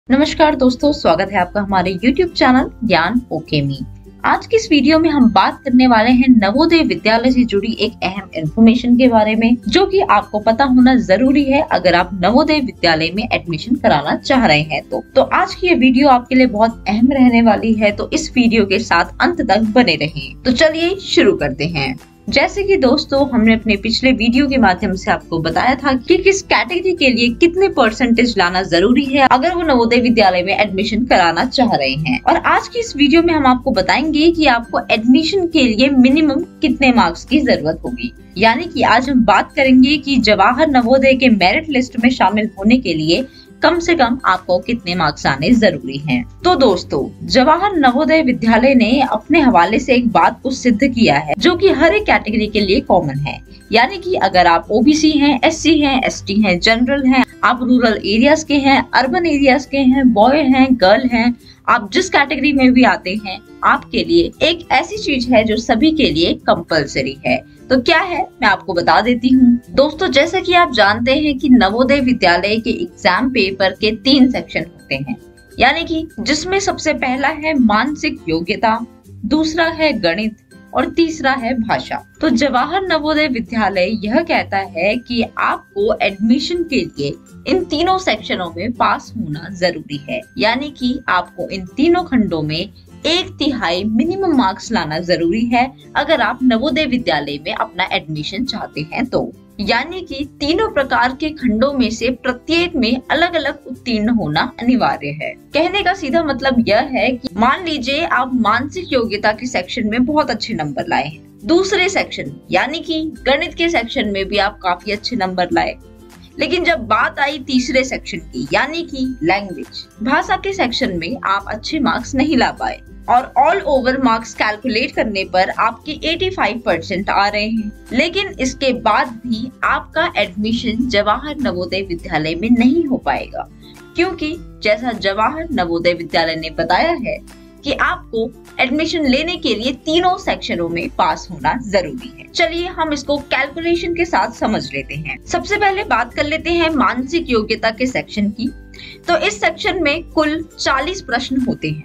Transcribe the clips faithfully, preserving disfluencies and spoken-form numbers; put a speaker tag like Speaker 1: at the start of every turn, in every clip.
Speaker 1: नमस्कार दोस्तों, स्वागत है आपका हमारे YouTube चैनल ज्ञान ओके मी। आज की इस वीडियो में हम बात करने वाले हैं नवोदय विद्यालय से जुड़ी एक अहम इन्फॉर्मेशन के बारे में, जो कि आपको पता होना जरूरी है अगर आप नवोदय विद्यालय में एडमिशन कराना चाह रहे हैं तो तो आज की ये वीडियो आपके लिए बहुत अहम रहने वाली है, तो इस वीडियो के साथ अंत तक बने रहें। तो चलिए शुरू करते हैं। जैसे कि दोस्तों, हमने अपने पिछले वीडियो के माध्यम से आपको बताया था कि किस कैटेगरी के लिए कितने परसेंटेज लाना जरूरी है अगर वो नवोदय विद्यालय में एडमिशन कराना चाह रहे हैं। और आज की इस वीडियो में हम आपको बताएंगे कि आपको एडमिशन के लिए मिनिमम कितने मार्क्स की जरूरत होगी। यानी कि आज हम बात करेंगे कि जवाहर नवोदय के मेरिट लिस्ट में शामिल होने के लिए कम से कम आपको कितने मार्क्स आने जरूरी हैं। तो दोस्तों, जवाहर नवोदय विद्यालय ने अपने हवाले से एक बात को सिद्ध किया है जो कि हर एक कैटेगरी के लिए कॉमन है। यानी कि अगर आप ओबीसी हैं, एससी हैं, एसटी हैं, जनरल हैं, आप रूरल एरियाज के हैं, अर्बन एरियाज के हैं, बॉय हैं, गर्ल हैं, आप जिस कैटेगरी में भी आते हैं, आपके लिए एक ऐसी चीज है जो सभी के लिए कंपलसरी है। तो क्या है, मैं आपको बता देती हूँ। दोस्तों, जैसा कि आप जानते हैं कि नवोदय विद्यालय के एग्जाम पेपर के तीन सेक्शन होते हैं। यानी कि जिसमें सबसे पहला है मानसिक योग्यता, दूसरा है गणित और तीसरा है भाषा। तो जवाहर नवोदय विद्यालय यह कहता है कि आपको एडमिशन के लिए इन तीनों सेक्शनों में पास होना जरूरी है। यानी कि आपको इन तीनों खंडों में एक तिहाई मिनिमम मार्क्स लाना जरूरी है अगर आप नवोदय विद्यालय में अपना एडमिशन चाहते हैं तो। यानी कि तीनों प्रकार के खंडों में से प्रत्येक में अलग अलग उत्तीर्ण होना अनिवार्य है। कहने का सीधा मतलब यह है कि मान लीजिए आप मानसिक योग्यता के सेक्शन में बहुत अच्छे नंबर लाए हैं, दूसरे सेक्शन यानी कि गणित के सेक्शन में भी आप काफी अच्छे नंबर लाए, लेकिन जब बात आई तीसरे सेक्शन की यानी कि लैंग्वेज भाषा के सेक्शन में आप अच्छे मार्क्स नहीं ला पाए और ऑल ओवर मार्क्स कैलकुलेट करने पर आपके पचासी परसेंट आ रहे हैं, लेकिन इसके बाद भी आपका एडमिशन जवाहर नवोदय विद्यालय में नहीं हो पाएगा, क्योंकि जैसा जवाहर नवोदय विद्यालय ने बताया है कि आपको एडमिशन लेने के लिए तीनों सेक्शनों में पास होना जरूरी है। चलिए हम इसको कैलकुलेशन के साथ समझ लेते हैं। सबसे पहले बात कर लेते हैं मानसिक योग्यता के सेक्शन की। तो इस सेक्शन में कुल चालीस प्रश्न होते हैं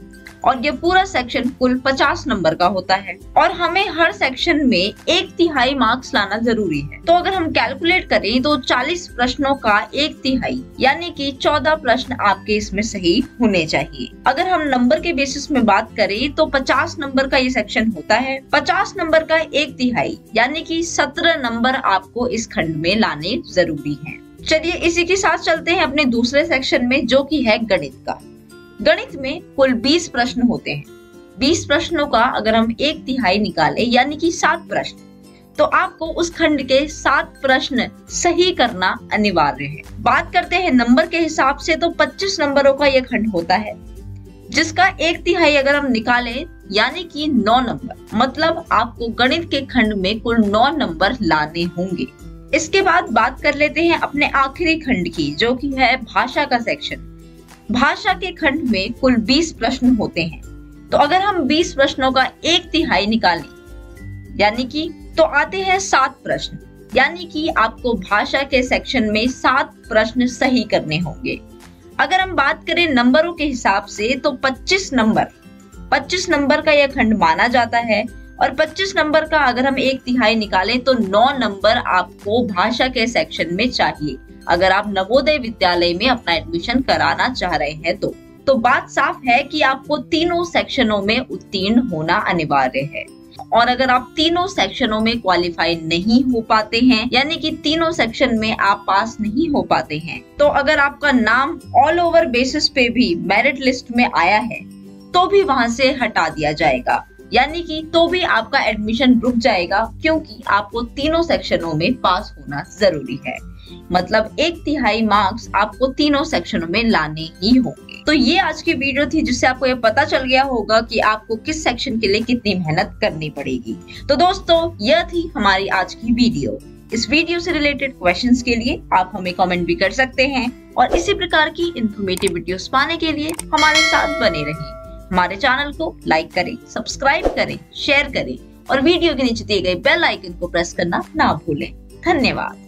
Speaker 1: और ये पूरा सेक्शन कुल पचास नंबर का होता है और हमें हर सेक्शन में एक तिहाई मार्क्स लाना जरूरी है। तो अगर हम कैलकुलेट करें तो चालीस प्रश्नों का एक तिहाई यानी कि चौदह प्रश्न आपके इसमें सही होने चाहिए। अगर हम नंबर के बेसिस में बात करें तो पचास नंबर का ये सेक्शन होता है। पचास नंबर का एक तिहाई यानी कि सत्रह नंबर आपको इस खंड में लाने जरूरी है। चलिए इसी के साथ चलते हैं अपने दूसरे सेक्शन में, जो की है गणित का। गणित में कुल बीस प्रश्न होते हैं। बीस प्रश्नों का अगर हम एक तिहाई निकालें यानी कि सात प्रश्न, तो आपको उस खंड के सात प्रश्न सही करना अनिवार्य है। बात करते हैं नंबर के हिसाब से, तो पच्चीस नंबरों का यह खंड होता है, जिसका एक तिहाई अगर हम निकालें यानी कि नौ नंबर, मतलब आपको गणित के खंड में कुल नौ नंबर लाने होंगे। इसके बाद बात कर लेते हैं अपने आखिरी खंड की, जो कि है भाषा का सेक्शन। भाषा के खंड में कुल बीस प्रश्न होते हैं। तो अगर हम बीस प्रश्नों का एक तिहाई निकालें यानी कि तो आते हैं सात प्रश्न, यानी कि आपको भाषा के सेक्शन में सात प्रश्न सही करने होंगे। अगर हम बात करें नंबरों के हिसाब से तो पच्चीस नंबर पच्चीस नंबर का यह खंड माना जाता है और पच्चीस नंबर का अगर हम एक तिहाई निकालें तो नौ नंबर आपको भाषा के सेक्शन में चाहिए अगर आप नवोदय विद्यालय में अपना एडमिशन कराना चाह रहे हैं तो। तो बात साफ है कि आपको तीनों सेक्शनों में उत्तीर्ण होना अनिवार्य है। और अगर आप तीनों सेक्शनों में क्वालिफाई नहीं हो पाते हैं यानी कि तीनों सेक्शन में आप पास नहीं हो पाते हैं, तो अगर आपका नाम ऑल ओवर बेसिस पे भी मेरिट लिस्ट में आया है तो भी वहां से हटा दिया जाएगा, यानी कि तो भी आपका एडमिशन रुक जाएगा, क्योंकि आपको तीनों सेक्शनों में पास होना जरूरी है। मतलब एक तिहाई मार्क्स आपको तीनों सेक्शनों में लाने ही होंगे। तो ये आज की वीडियो थी, जिससे आपको ये पता चल गया होगा कि आपको किस सेक्शन के लिए कितनी मेहनत करनी पड़ेगी। तो दोस्तों, यह थी हमारी आज की वीडियो। इस वीडियो से रिलेटेड क्वेश्चंस के लिए आप हमें कमेंट भी कर सकते हैं और इसी प्रकार की इंफॉर्मेटिव वीडियोस पाने के लिए हमारे साथ बने रहें। हमारे चैनल को लाइक करें, सब्सक्राइब करें, शेयर करें और वीडियो के नीचे दिए गए बेल आइकन को प्रेस करना ना भूलें। धन्यवाद।